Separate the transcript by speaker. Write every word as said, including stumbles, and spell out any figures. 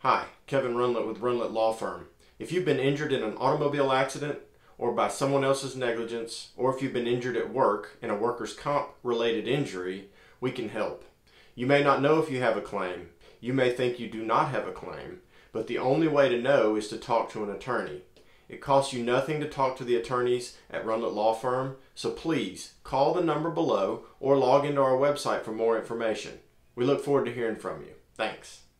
Speaker 1: Hi, Kevin Runlet with Runlet Law Firm. If you've been injured in an automobile accident or by someone else's negligence, or if you've been injured at work in a workers' comp related injury, we can help. You may not know if you have a claim. You may think you do not have a claim, but the only way to know is to talk to an attorney. It costs you nothing to talk to the attorneys at Runlet Law Firm, so please call the number below or log into our website for more information. We look forward to hearing from you. Thanks.